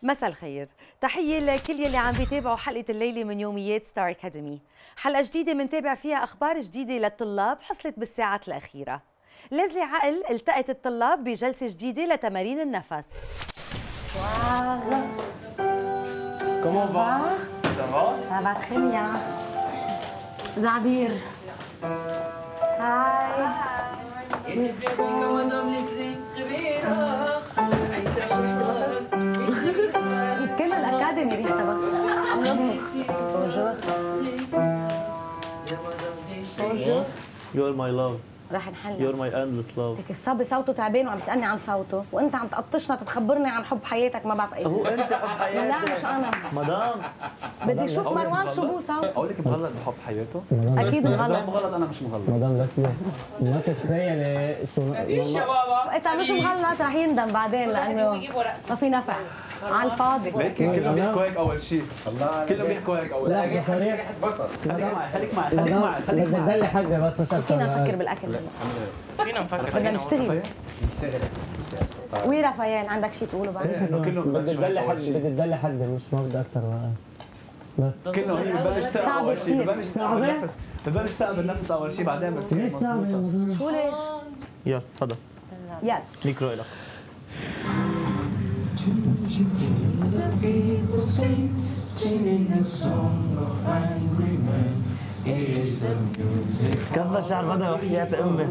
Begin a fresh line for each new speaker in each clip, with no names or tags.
مساء الخير، تحية لكل يلي عم بيتابعوا حلقة الليلة من يوميات ستار أكاديمي. حلقة جديدة منتابع فيها أخبار جديدة للطلاب حصلت بالساعات الأخيرة. ليزلي عقل التقت الطلاب بجلسة جديدة لتمارين النفس.
واو
Comment va? Ça va?
Ça va très bien. زعبير هاي
مدام ليزلي خبيرة عايشة ريحة بصل
كل الأكاديمي ريحتها بصل. بونجور.
You're my love.
رح نحل.
You're my endless love.
لك الصبي صوته تعبان وعم يسألني عن صوته وأنت عم تقطشنا تتخبرني عن حب حياتك ما بعرف إيه.
هو أنت حب حياتك.
لا مش أنا.
مدام
بدي أشوف مروان شو بو صوت.
اقول لك مغلط بحب حياته؟
أكيد
اذا
مغلط.
مغلط انا مش مغلط.
مدام لسنا ما تتخيلي شو
مفيش يا بابا
إذا مش مغلط رح يندم بعدين لأنه ما في نفع على الفاضي.
لكن كلهم بيحكوا هيك اول شيء. الله كلهم بيحكوا هيك اول شيء.
لا صريح
خليك معي خليك
بدك تدلي حقي بس مش اكثر.
فينا نفكر بالأكل.
فينا نفكر
بدنا نشتغل. وي رافائيل عندك شيء تقوله بعد؟
بدك تدلي حقي بدك تدلي حقي مش ما بدي اكثر بس
كلهم هي ببلش ساعة اول شيء ببلش ساعة
صعبة؟
بالنفس ببلش ساعة بالنفس اول شيء بعدين بس
ليش صعب يا مدام؟
شو ليش؟
يلا تفضل.
يلا.
ميكرو إلك. كذبة شعر بدأ وحياة أمي.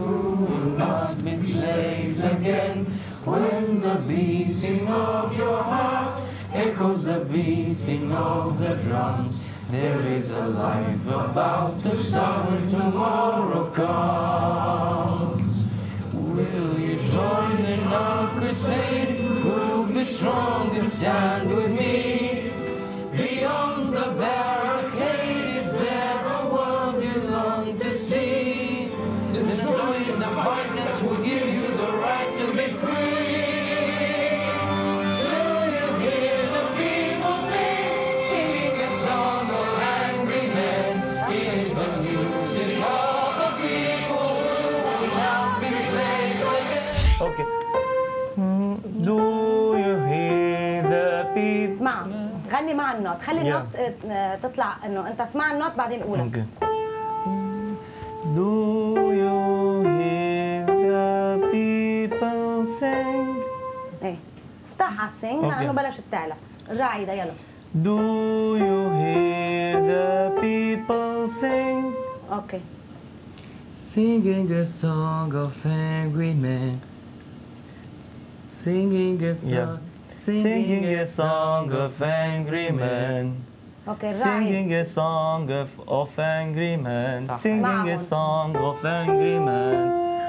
When the beating of your heart echoes the beating of the drums, there is a life about to start when tomorrow comes. Will you join in our crusade? Will be strong and stand with me? Beyond the barricade, is there a world you long to see? Join the fight that will give you the right to be free.
أوكي. Do you hear the beat?
اسمع غني مع النوت خلي النوت تطلع انه انت اسمع النوت بعدين قولها.
أوكي. Do you hear the people sing?
ايه افتح على السينج
أوكي.
لانه بلشت تعلى. رجع عيدها يلا.
Do you hear the people sing?
اوكي.
Singing a song of angry men. Singing a song.
Singing a song of angry men.
اوكي
Singing
الراعي.
a song of angry men. Singing a
اسمعهم.
song of angry men.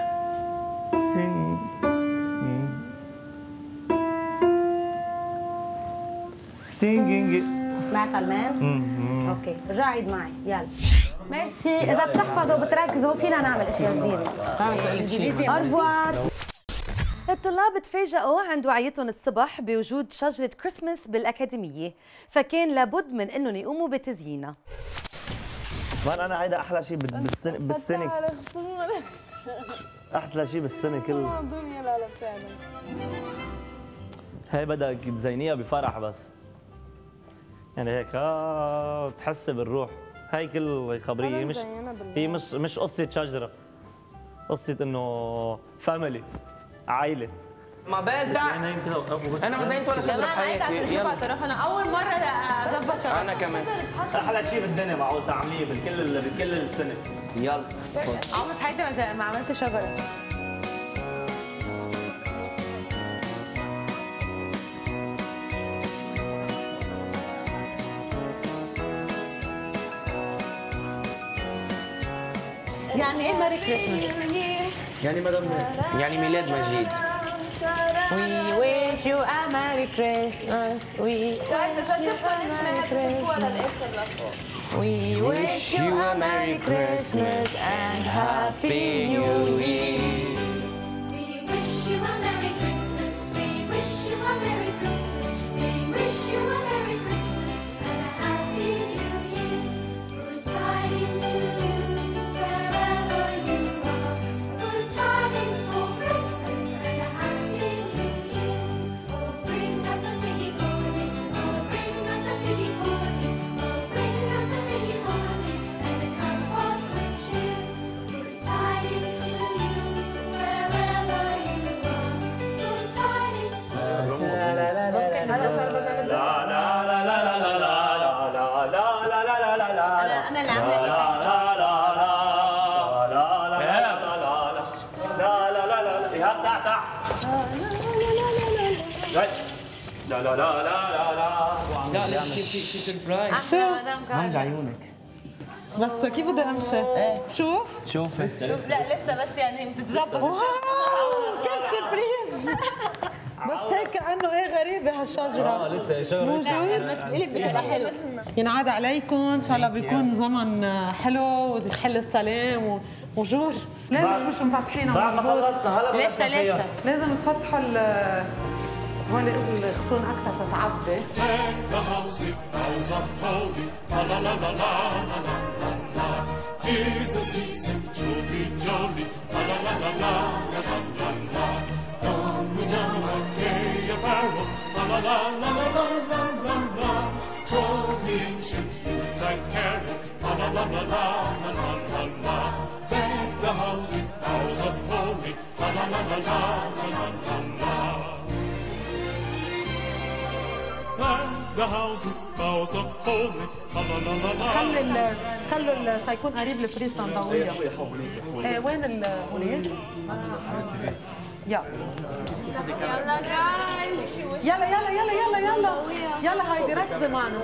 Singing.
سمعت المان؟ اوكي رجع عيد معي يلا. ميرسي اذا بتحفظوا وبتركزوا فينا نعمل اشياء جديده. أرفوار.
الطلاب تفاجئوا عند وعيتهم الصبح بوجود شجرة كريسماس بالأكاديمية، فكان لابد من إنهم يقوموا بتزيينها.
مان انا هيدا احلى شيء بالسنه احلى شيء بالسنه كله. هي بدك تزينيها بفرح بس يعني هيك بتحس بالروح. هي كل خبريه مش هي مش قصه شجره، قصه انه فاميلي عائله.
ما بلدع انا ما زينت ولا شجره بحياتي. يلا
صراحه انا اول مره اظبط شجره.
انا كمان
احلى شيء بالدنيا معقول تعمليه بكل السنه.
يلا
عمري في حياتي ما عملت شجره. يعني ايه ماري كريسماس؟
يعني مدام يعني ميلاد مجيد.
We wish you a Merry Christmas. We wish you a Merry Christmas and Happy New Year.
We wish you a Merry Christmas. We wish you a Merry Christmas. We wish you a Merry Christmas and a Happy New Year. Good tidings to you wherever you are. Good tidings for Christmas and a Happy New Year. Oh, bring us a piggy pudding.
لا لا لا لا
انا اللي عامله
لا لا لا لا لا لا ايهاب تعال لا لا لا لا لا لا
لا في سربرايز.
شو؟
غمض عيونك.
بس كيف بدي امشي؟ شوف
شوفي.
لا لسه بس يعني بتتظبط.
واو كان سربريز. بس هيك كانه ايه غريبه هالشجره.
لسه شجره
موجود.
بتبقى حلوه.
ينعاد عليكم ان شاء الله بيكون زمن حلو ويحل السلام وجور. ليه مش مفتحين؟
بعد ما خلصنا هلا
لسه
لازم تفتحوا هون الخصون اكثر تتعبي.
The house of holy, la la la la la la la la. 'Tis the season to be jolly, la la la la la la la la. Don we don our gay apparel, la la la la la la la la. Told the ancient Yuletide carol, la la la la la la la la. Deck the house of holy, la la la la la la la la. The house of holy, la la la la la.
خلوا سيكون قريب الفريز ضوئيه. وين هونيك؟ يلا
جايز.
يلا يلا يلا يلا يلا يلا هايدي ركزي معنا.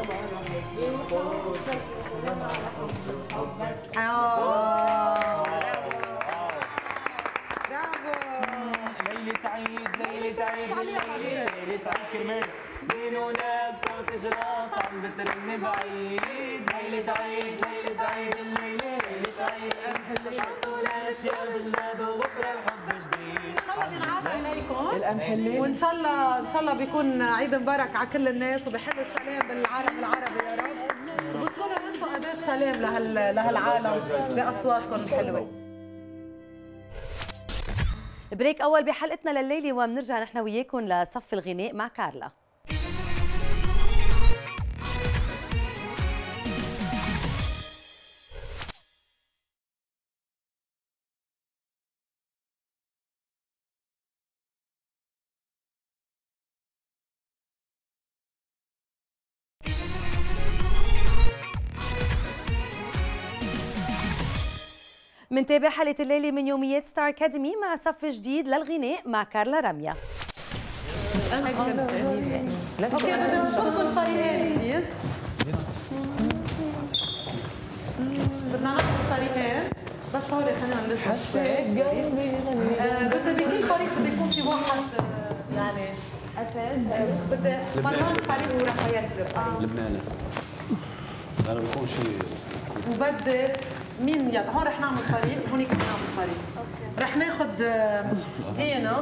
برافو.
ليلة عيد ليلة عيد ليلة عيد كرمال زين وناس صوت جراس عم بترن بعيد. ليلة عيد ليلة عيد الليلة ليلة عيد امس الشرط ولاد يا بجلاد وبكره الحب جديد.
الله بينعاد عليكم وان شاء الله بيكون عيد مبارك على كل الناس وبحل السلام بالعالم العربي يا رب. وبتكونوا انتم اداه سلام لهالعالم باصواتكم الحلوه.
بريك اول بحلقتنا لليله وبنرجع نحن وياكم لصف الغناء مع كارلا. منتابع حلقة الليلة من يوميات ستار أكاديمي مع صف جديد للغناء مع كارلا راميا.
اوكي بدنا نشوف الفريقين بليز. بدنا ناخذ فريقين بس هول خلينا نلزق شوي. بدي بكل فريق بده يكون في واحد يعني اساس. بدي مروان فريق ورفايال فريق.
لبناني. انا بكون شيء.
وبدي مين يلا هون رح نعمل فريق هونيك رح نعمل فريق. رح ناخذ دينا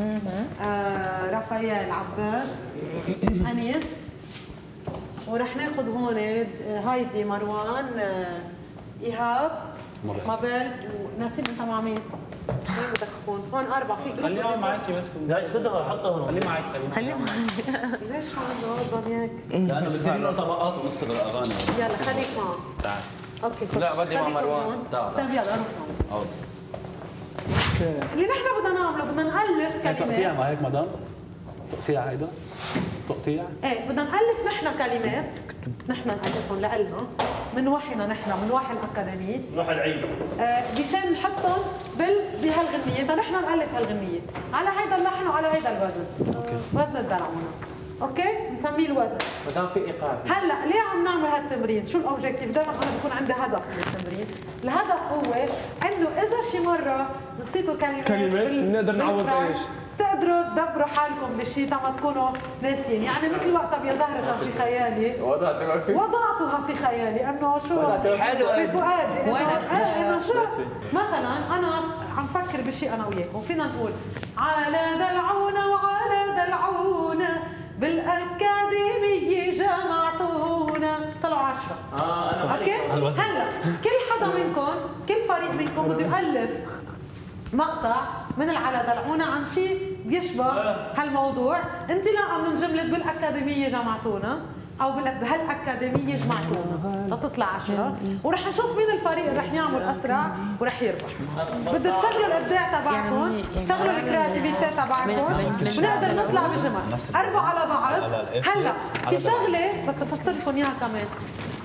رافائيل عباس انيس ورح ناخذ هون هايدي مروان ايهاب مابل ونسيم. انت مع مين؟ وين بدك تكون؟ هون اربع فيك.
خليهم معك بس.
لا خذها حطها هون.
خليه معك
خليه معك. ليش هون ضل هيك؟
لانه بصير لنا طبقات ونص الاغاني.
يلا خليك معه.
تعال.
اوكي
لا بدي مع مروان.
طيب يلا روح معه. اللي نحن بدنا نعمله بدنا نألف كلمات.
تقطيع ما هيك مدام؟ تقطيع هيدا؟ تقطيع؟
ايه بدنا نألف نحن كلمات نحن نألفهم لإلنا من وحينا نحن من وحي الأكاديمية.
روح العيد.
مشان نحطهم بهالغنية نحن نألف هالغنية على هيدا اللحن وعلى هيدا الوزن. وزن الدلعونة. اوكي؟ نسميه الوزن.
ما دام في ايقاع.
هلا ليه عم نعمل هالتمرين؟ شو الاوبجيكتيف؟ دائما انا بكون عندي هدف من التمرين، الهدف هو انه اذا شي مرة نسيتوا كلمات
بنقدر نعوض ايش؟
تقدروا تدبروا حالكم بشيء تما تكونوا ناسيين، يعني مثل وقتها يا زهرة في خيالي وضعتها في خيالي انه شو
حلو
في فؤادي
وانا
انه شو مثلا انا عم فكر بشيء انا وياكم، فينا نقول على دلعونا وعلى دلعونا بالاكاديميه جمعتونا طلعوا 10. اوكي هلا كل حدا منكم كل فريق منكم بده يالف مقطع من على دلعونا عن شيء بيشبه هالموضوع انطلاقا من جمله بالاكاديميه جمعتونا او بهالاكاديميه جمعتونا لتطلع 10 ورح نشوف مين الفريق اللي رح يعمل اسرع ورح يربح. بدي تشغلوا الابداع تبعكم، تشغلوا الكرياتيفيتي تبعكم ونقدر نطلع بجمل 4 على بعض. هلا في شغله بس بفسر لكم اياها كمان،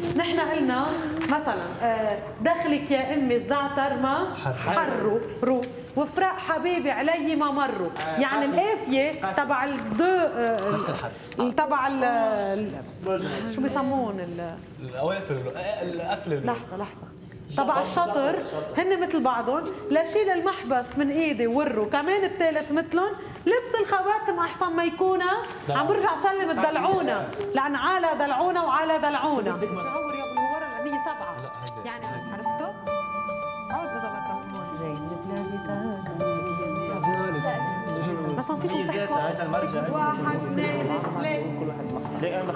نحن قلنا مثلا دخلك يا امي الزعتر ما حروا رو وفراق حبيبي علي ما مروا، يعني القافيه تبع الدو
نفس الحرف
تبع شو بيسمون
القوافل القفل.
لحظه تبع الشطر هن مثل بعضهم، لشيل المحبس من ايدي وروا كمان الثالث مثلهم، لبس الخواتم احسن ما يكونوا عم برجع سلم الدلعونه، لان على دلعونه وعلى دلعونه بدك تصور يا ابو الورا لان هي 7 يعني عرفتوا؟ عود اذا بدك جاي مثلا فيكم تحكوا
هذا المرجع
1 2 3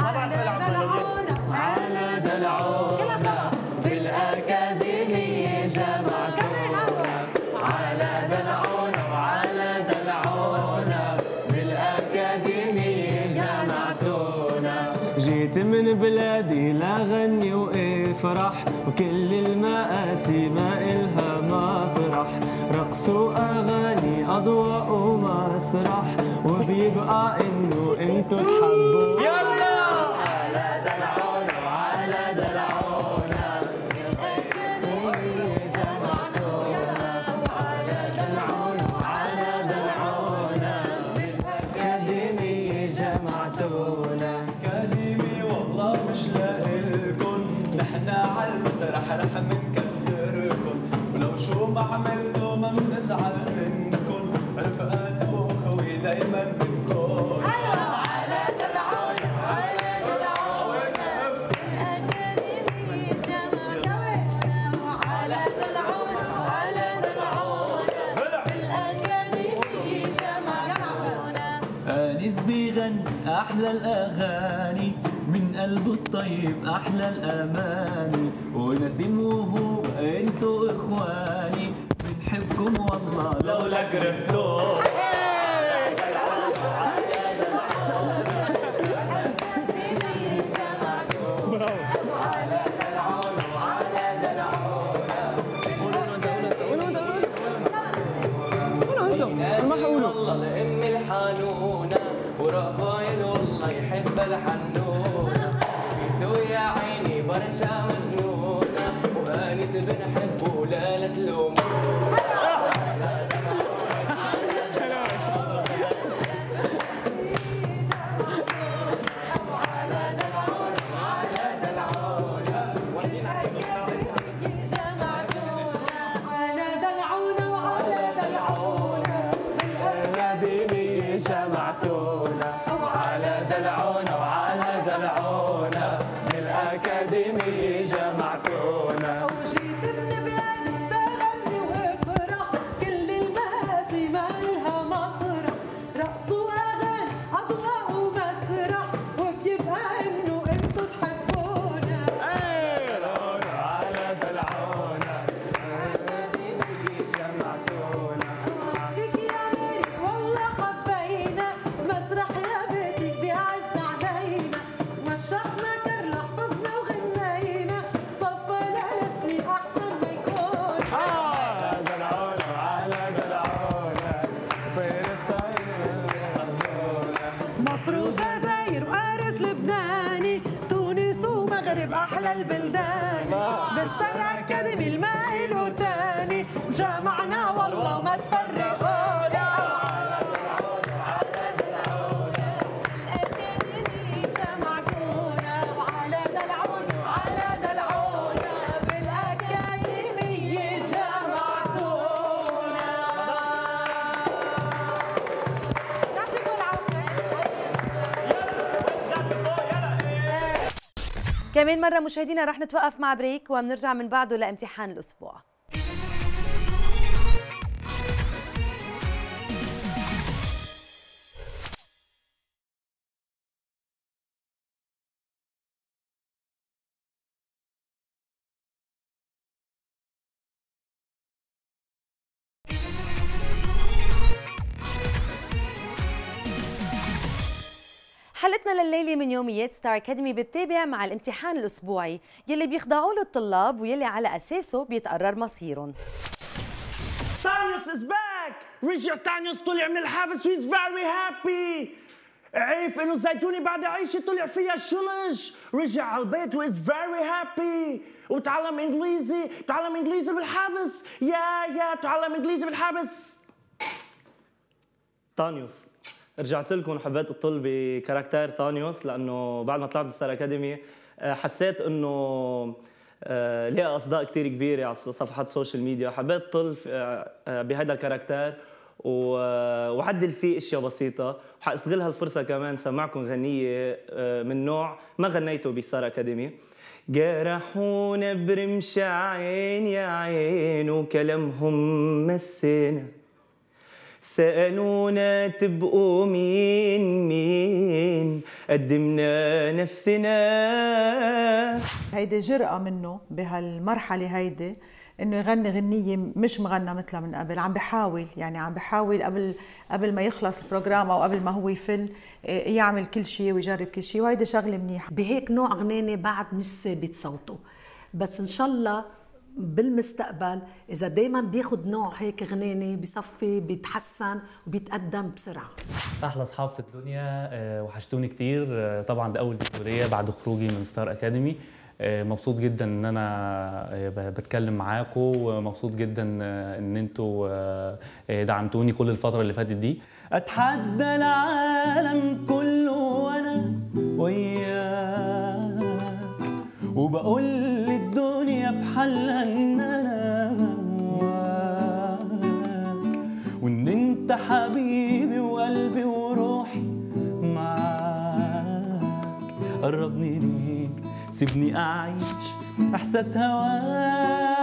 على دلعونا بالأكاديمية جمعتونا، على دلعونا وعلى دلعونا بالأكاديمية جمعتونا. جيت من بلادي لغني وافرح، وكل المآسي ما إلها مطرح، رقص وأغاني أضواء ومسرح، وبيبقى إنه انتو تحبوا. يلا على دلعونا وعلى دلعونا بالأكاديمية جمعتونا، على دلعونا وعلى دلعونا بالأكاديمية جمعتونا.
أكاديمي والله مش لاقيلكن، نحنا عالمسرح رح منكسركن، ولو شو ما عملتوا ما بنزعل منكن، رفقات واخوي دايما منكن.
على دلعونا على دلعونا بالأكاديمية جمعتونا، وعلى دلعونا على دلعونا بالأكاديمية جمعتونا.
أنيس بيغني أحلى الأغاني، من قلبه الطيب أحلى الأماني، ونسيم وهو أنتوا إخواني، بنحبكم والله لولا كرهتوه.
والله أمي الحنونة، ورفايل والله يحب الحنونة، بيسو يا عيني برشا مجنونة، وأنيس بنحبه لا تلومونا.
جمعتونا، وعلى دلعونا وعلى دلعونا بالأكاديمية جمعتونا.
وجيت من بلادي بغني وافرح، كل المآسي ما إلها مطرح، رقص وأغاني أضواء ومسرح، وبيبقى إنه أنتوا تحبونا.
دلعونا على دلعونا بالأكاديمية جمعتونا.
فيك يا ميري والله حبينا، مسرح يا بيتك بيعز علينا، وشحنا كرلة حفظنا وغنينا، صفى لألفي أحسن ما يكون.
على دلعونا وعلى دلعونا بين الطيب حبونا.
مصر وجزائر وأرز لبناني، تونس ومغرب أحلى البلدان، بالستار أكاديمي المايل وتاني، جمعنا والله ما تفرقونا.
بالأكاديمية جمعتونا، وعلى دلعونا وعلى دلعونا بالأكاديمية جمعتونا. يعطيكم العافية.
كمان مرة مشاهدينا رح نتوقف مع بريك وبنرجع من بعده لامتحان الأسبوع. حلقتنا لليلة من يوميات ستار أكاديمي بتتابع مع الامتحان الأسبوعي يلي بيخضعوا له الطلاب ويلي على أساسه بيتقرر مصيرهم.
Thanos is back! Richard Thanos طلع من الحبس و he's very happy!
عرف انه الزيتوني بعد عيشه طلع فيها شلش، رجع على البيت وإز فيري هابي، وتعلم انجليزي، تعلم انجليزي بالحبس، يا تعلم انجليزي بالحبس. تانيوس، رجعت لكم حبيت اطل بكاركتير تانيوس لانه بعد ما طلعت من ستار اكاديمي حسيت انه ليه اصداء كثير كبيره على صفحات السوشيال ميديا، حبيت اطل بهذا الكاركتير وعدل فيه اشياء بسيطه، وحاستغل هالفرصه كمان سمعكم غنيه من نوع ما غنيته بستار اكاديمي. جرحونا برمش عين يا عين وكلامهم مسنا، سألونا تبقوا مين قدمنا نفسنا.
هيدي جرأة منه بهالمرحلة هيدي انه يغني غنية مش مغنى مثلها من قبل، عم بحاول قبل ما يخلص البروجرام او قبل ما هو يفل يعمل كل شيء ويجرب كل شيء، وهيدي شغلة منيحة.
بهيك نوع غنانة بعد مش ثابت صوته، بس ان شاء الله بالمستقبل اذا دائما بياخد نوع هيك غنانة بصفي بيتحسن وبيتقدم بسرعة.
احلى اصحاب في الدنيا، وحشتوني كتير. طبعا ده اول فيديو بعد خروجي من ستار اكاديمي. مبسوط جدا ان انا بتكلم معاكم، ومبسوط جدا ان انتوا دعمتوني كل الفتره اللي فاتت دي. اتحدى العالم كله وانا وياك، وبقول للدنيا بحالها ان انا هواك، وان انت حبيبي وقلبي وروحي معاك. قربني ليك سيبني أعيش إحساس هواك.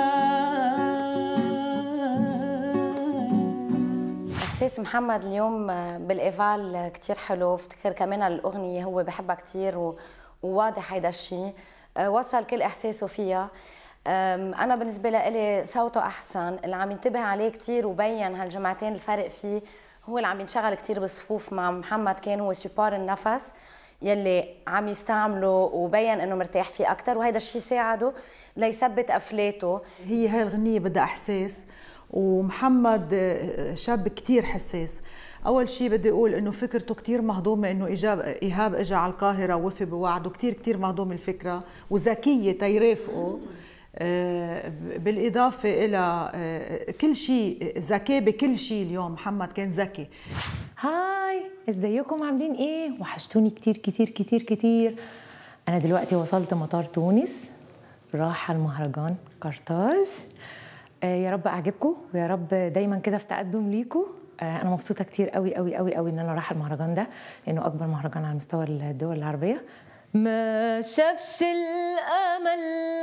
إحساس محمد اليوم بالإيفال كتير حلو، بفتكر كمان الأغنية هو بحبها كتير وواضح هيدا الشيء، وصل كل إحساسه فيها. أنا بالنسبة لي صوته أحسن، اللي عم ينتبه عليه كتير وبين هالجمعتين الفرق فيه هو اللي عم ينشغل كتير بصفوف مع محمد، كان هو سيبار النفس يلي عم يستعمله وبين انه مرتاح فيه اكثر، وهذا الشيء ساعده ليثبت قفلاته.
هاي الغنية بدها احساس، ومحمد شاب كتير حساس. اول شيء بدي اقول انه فكرته كتير مهضومه، انه ايهاب اجى على القاهره ووفي بوعده، كتير مهضوم الفكره وذكيه تيرافقه. بالاضافه الى كل شيء ذكاء بكل شيء. اليوم محمد كان ذكي.
هاي، ازيكم عاملين ايه؟ وحشتوني كتير كتير كتير كتير. انا دلوقتي وصلت مطار تونس، رايحه المهرجان قرطاج. يا رب اعجبكم، ويا رب دايما كده في تقدم ليكم. انا مبسوطه كتير قوي قوي قوي قوي ان انا رايحه المهرجان ده، لانه اكبر مهرجان على مستوى الدول العربيه. ما شافش الامل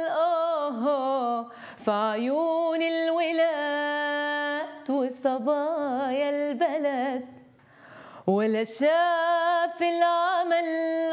في عيون الولاد وصبايا البلد، ولا شاف العمل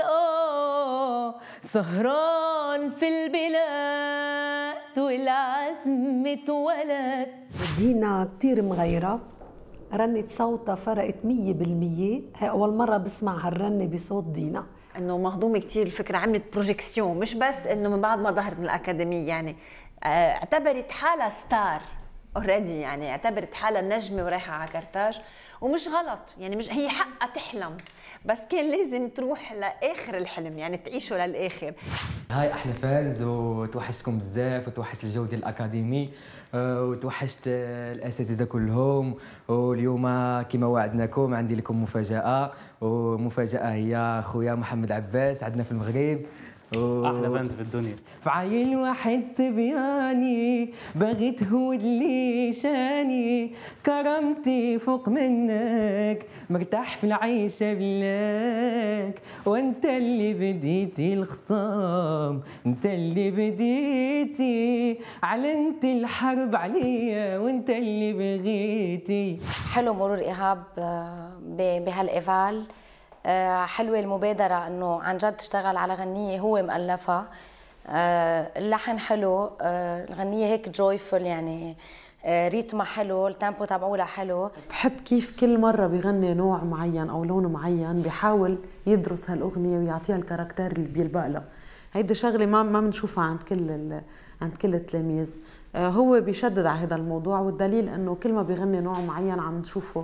سهران في البلاد والعزم اتولد.
دينا كتير مغيرة، رنة صوتها فرقت 100%. هي أول مرة بسمع هالرنة بصوت دينا.
انه مهضومه كثير الفكره، عملت بروجيكسيون، مش بس انه من بعد ما ظهرت من الاكاديميه، يعني اعتبرت حالها ستار اوريدي، يعني اعتبرت حالها نجمه ورايحه على كرتاج، ومش غلط، يعني مش هي حقها تحلم، بس كان لازم تروح لاخر الحلم، يعني تعيشه للاخر.
هاي احلى فانز، وتوحشتكم بزاف، وتوحشت الجو ديال الاكاديمي، وتوحشت الاساتذه كلهم. واليوم كما وعدناكم عندي لكم مفاجاه، ومفاجاه هي خويا محمد عباس عندنا في المغرب.
احلى فانز في الدنيا.
في عيل واحد صبياني باغي تهود لي شاني، كرامتي فوق منك، مرتاح في العيشه بلاك، وانت اللي بديتي الخصام، انت اللي بديتي، علنت الحرب عليا، وانت اللي بغيتي.
حلو مرور ايهاب بهالايفال، حلوة المبادرة انه عن جد تشتغل على غنية هو مؤلفها. اللحن حلو، الغنية هيك جويفول، يعني ريتمها حلو، التيمبو تبعولها حلو.
بحب كيف كل مرة بيغني نوع معين او لون معين، بيحاول يدرس هالاغنية ويعطيها الكاركتير اللي بيلبق لها. هيدي شغلة ما بنشوفها عند كل التلاميذ. هو بيشدد على هذا الموضوع، والدليل انه كل ما بيغني نوع معين عم نشوفه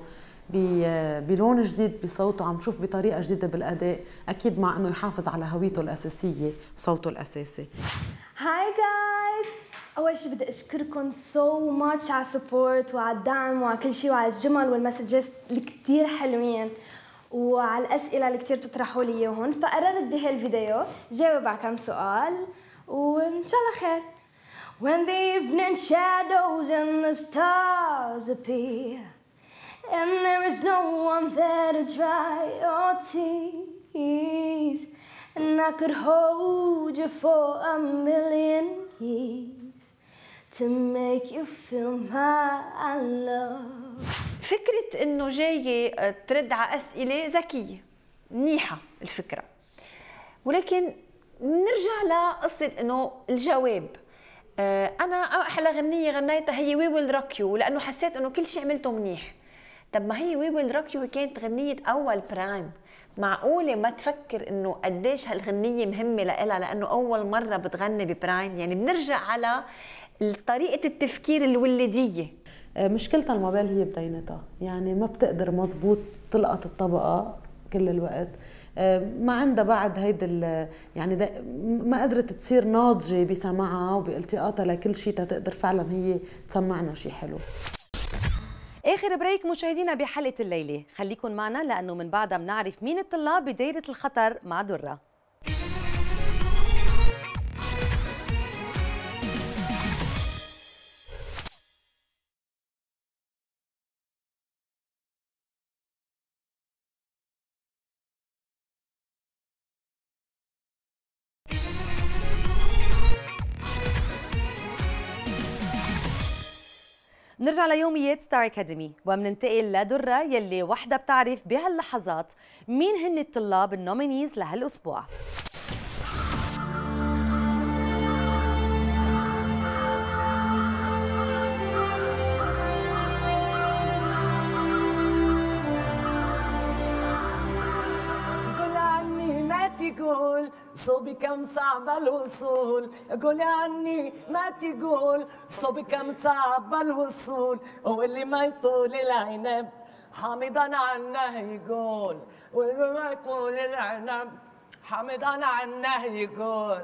بلون جديد بصوته، عم نشوف بطريقه جديده بالاداء، اكيد مع انه يحافظ على هويته الاساسيه وصوته الاساسي.
هاي جايز، اول شيء بدي اشكركم سو ماتش على السبورت وعلى الدعم وعلى كل شيء وعلى الجمل والمسجز اللي كثير حلوين وعلى الاسئله اللي كثير بتطرحوا لي اياهم. فقررت بهالفيديو جاوب على كم سؤال وان شاء الله خير. When the evening shadows and the stars appear and there is no one there to dry your tears and I could hold you for a million years to make you feel my love.
فكرة إنه جاية ترد على أسئلة ذكية منيحة الفكرة، ولكن نرجع لقصة إنه الجواب. أنا أحلى غنية غنيتها هي وي ويل روك يو، لأنه حسيت إنه كل شيء عملته منيح. طب ما هي وي ويل روك يو كانت غنية أول برايم، معقولة ما تفكر إنه قديش هالغنية مهمة لإلها لأنه أول مرة بتغني ببرايم؟ يعني بنرجع على طريقة التفكير الولدية.
مشكلتها الموبايل هي بدينتها، يعني ما بتقدر مزبوط تلقط الطبقة كل الوقت، ما عندها بعد هيدا يعني ما قدرت تصير ناضجة بسماعها وبالتقاطها لكل شيء تقدر فعلا هي تسمعنا شيء حلو.
آخر بريك مشاهدينا بحلقة الليلة، خليكن معنا لأنه من بعدها بنعرف مين الطلاب بدايرة الخطر مع درة. نرجع ليوميات ستار أكاديمي ومننتقل لدرة يلي وحدة بتعرف بهاللحظات مين هن الطلاب النومينيز لهالأسبوع.
تقول صوبي كم صعب الوصول، قولي عني ما تقول صوبي كم صعب الوصول، واللي ما يطول العنب حامضا عنه يقول، واللي ما يطول العنب حامضا عنه يقول.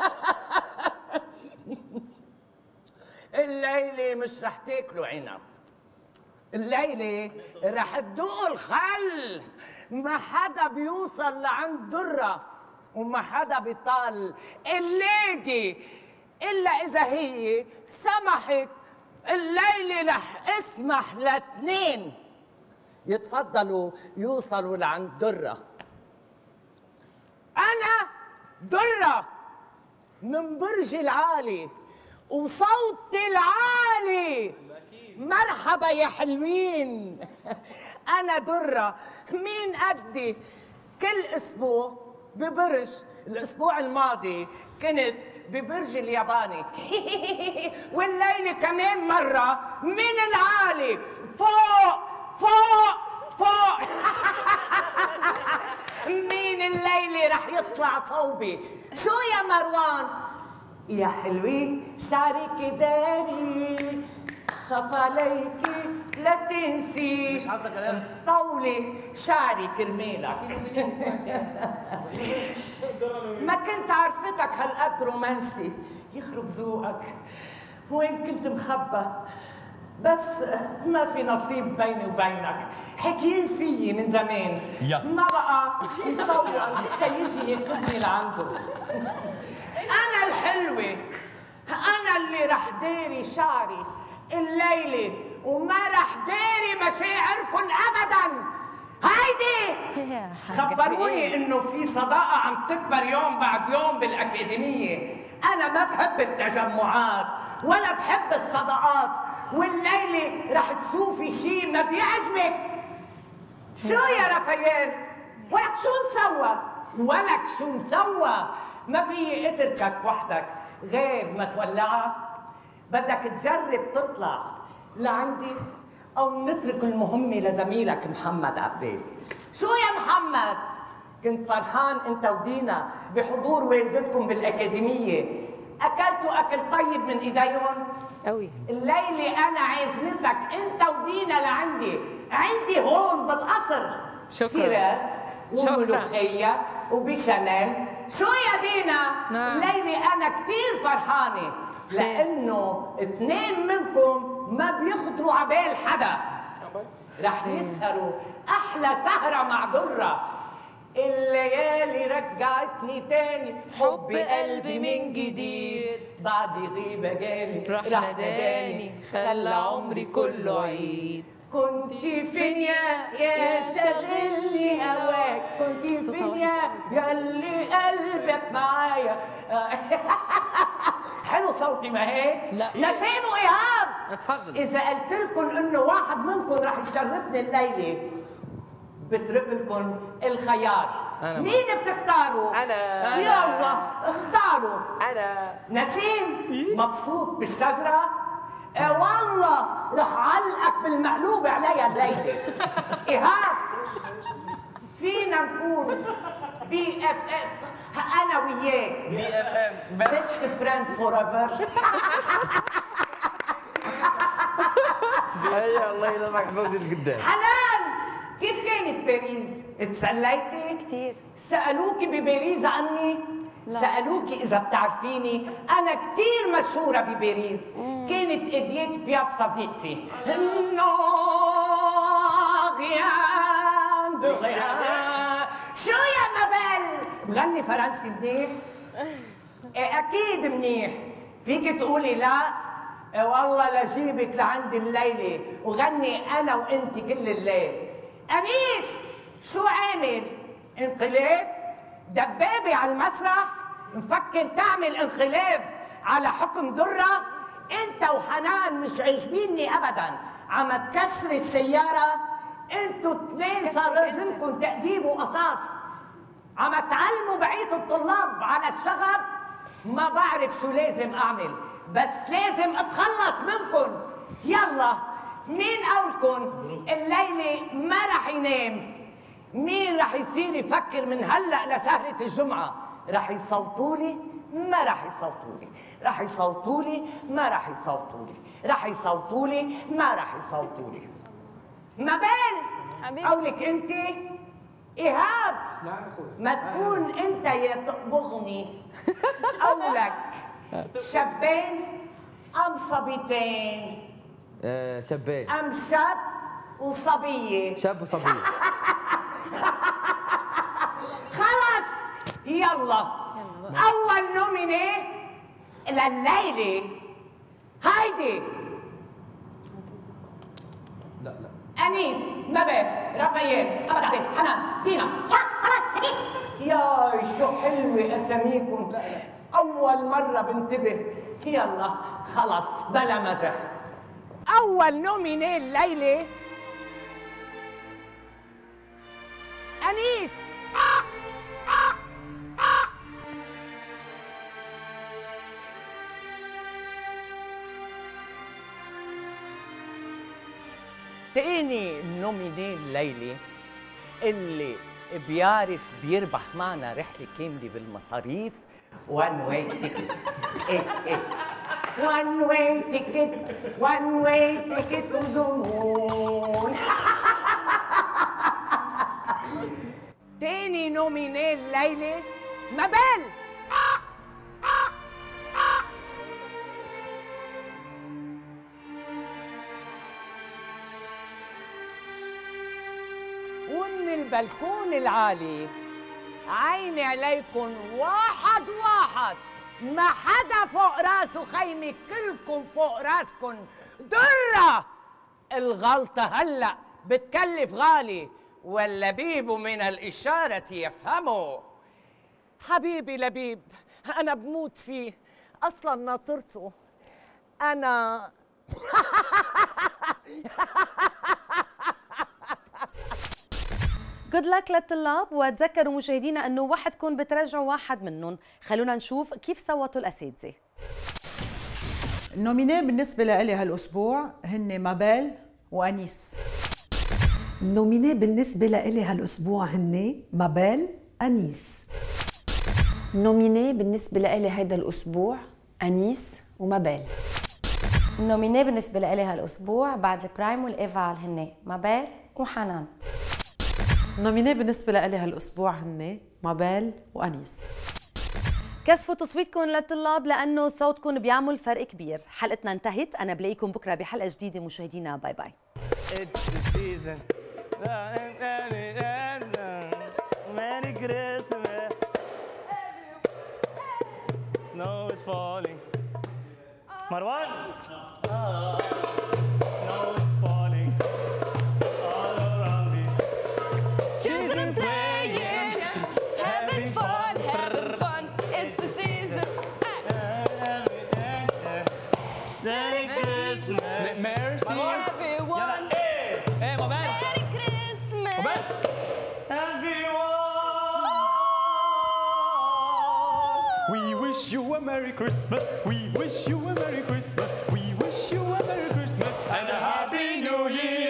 الليلة مش رح تاكلوا عنب، الليلة رح تدوقوا الخل. ما حدا بيوصل لعند درة وما حدا بيطال الليدي إلا إذا هي سمحت. الليلة رح اسمح لاثنين يتفضلوا يوصلوا لعند درة. أنا درة من برج العالي وصوتي العالي. مرحبا يا حلوين. أنا درة، مين قدي؟ كل أسبوع ببرج. الأسبوع الماضي كنت ببرج الياباني. والليلة كمان مرة من العالي فوق فوق فوق. مين الليلة رح يطلع صوبي؟ شو يا مروان؟ يا حلوين شعرك داري، خاف عليكي لا تنسي، مش عاوزة كلام، طولي شعري كرمالك. ما كنت عرفتك هالقد رومانسي، يخرب ذوقك. وين كنت مخبى؟ بس ما في نصيب بيني وبينك، حكيين فيي من زمان. ما بقى نطول تيجي ياخذني لعنده. أنا الحلوة، أنا اللي رح داري شعري الليلة وما رح داري مشاعركن أبداً. هيدي خبروني إنه في صداقة عم تكبر يوم بعد يوم بالأكاديمية. أنا ما بحب التجمعات ولا بحب الصداقات، والليلة رح تشوفي شيء ما بيعجبك. شو يا رفيال؟ ولك شو مسوى؟ ولك شو مسوى؟ ما في اتركك وحدك غير ما تولعها. بدك تجرب تطلع لعندي او نترك المهمة لزميلك محمد عباس. شو يا محمد؟ كنت فرحان انت ودينا بحضور والدتكم بالاكاديمية. اكلتوا اكل طيب من ايديهم؟
قوي.
الليله انا عازمتك انت ودينا لعندي، عندي هون بالقصر.
شكرا.
سيراس وملوخيه وبشاميل. شو يا دينا؟
نعم.
الليله انا كثير فرحانه لانه اثنين منكم ما بيخطروا على بال حدا. رح يسهروا احلى سهره مع دره. الليالي رجعتني تاني، حب قلبي من جديد، بعد غيبة جاني راح ناداني، خلى عمري كله عيد. كنت فين يا شاغلني هواك، كنت فين يا اللي قلبك معايا. حلو صوتي ما هيك؟
لا.
نسيم وإيهاب،
اتفضل.
إذا قلت لكم إنه واحد منكم رح يشرفني الليلة بترك لكم الخيار.
أنا
مين بتختاروا؟
أنا.
يلا اختاروا.
أنا.
نسيم مبسوط بالشجرة؟ إيه والله رح علقك بالمقلوب عليها الليلة. إيهاب فينا نكون بي اف اف أنا وياك.
بي اف اف
بيست فريند فور ايفر.
هيا الله يلمك فوزي القدام.
حنان كيف كانت باريس؟ اتسليتي؟ كثير. سألوكي بباريس عني؟ لا. سألوكي إذا بتعرفيني؟ أنا كثير مشهورة بباريس. كانت إديت بياف صديقتي. شو يا مبل؟ بغني فرنسي منيح؟ أكيد منيح. فيك تقولي لا؟ والله لجيبك لعندي الليلة وغني أنا وأنت كل الليل. أنيس شو عامل؟ انقلاب؟ دبابة على المسرح؟ مفكر تعمل انقلاب على حكم درة؟ أنت وحنان مش عاجبيني أبداً، عم تكسري السيارة، أنتوا اثنين صار لازمكم تأديب وقصاص، عم تعلموا بقية الطلاب على الشغب. ما بعرف شو لازم أعمل، بس لازم أتخلص منكم. يلا مين قولكم الليلة ما رح ينام؟ مين رح يصير يفكر من هلأ لسهرة الجمعة؟ رح يصوتولي؟ ما رح يصوتولي. رح يصوتولي؟ ما رح يصوتولي. رح يصوتولي؟ ما رح يصوتولي. مبال قولك انت؟ إيهاب ما تكون انت يا تقبغني. قولك شابين أم صبيتين؟
شابين.
أم شاب وصبية؟
شاب وصبية.
خلص يلا. أول نوميني لليلة هيدي.
لا لا.
أنيس، مبال، رافائيل، أحمد عباس، حنان، دينا. يا شو حلوة أساميكم. أول مرة بنتبه. يلا خلص بلا مزح. أول نوميني الليلة أنيس. تاني نوميني الليلة اللي بيعرف بيربح معنا رحلة كاملة بالمصاريف. وان واي تيكت. ايه ايه وان واي تيكت، وان واي تيكت وزنون. تاني نوميني الليلة مبال. ومن البلكون العالي عيني عليكم واحد واحد، ما حدا فوق راسه خيمة، كلكم فوق راسكم درة. الغلطة هلأ بتكلف غالي، واللبيب من الإشارة يفهمه. حبيبي لبيب أنا بموت فيه، أصلاً ناطرته أنا.
جود لك للطلاب، وتذكروا مشاهدينا انه وحدكم بترجعوا واحد منهم. خلونا نشوف كيف صوتوا الاساتذه.
النومينيه بالنسبه لي هالاسبوع هن مابال وانيس.
النومينيه بالنسبه لي هالاسبوع هن مابال، انيس.
النومينيه بالنسبه لي هيدا الاسبوع أنيس ومابيل.
النومينيه بالنسبه لي هالاسبوع بعد البرايم والايفال هن مابيل وحنان.
النومينيه بالنسبه لي هالاسبوع هن مابيل وانيس.
كثفوا تصويتكم للطلاب لانه صوتكم بيعمل فرق كبير. حلقتنا انتهت، انا بلاقيكم بكره بحلقه جديده مشاهدينا، باي باي.
Merry Christmas. Snow is falling. Marwan? Snow is falling all around me.
Children playing, having fun, it's the season.
Merry Christmas.
Merci. Everyone.
Hey, my man.
Merry Christmas.
We wish you a Merry Christmas. We wish you a Merry Christmas. We wish you a Merry Christmas and a Happy New Year.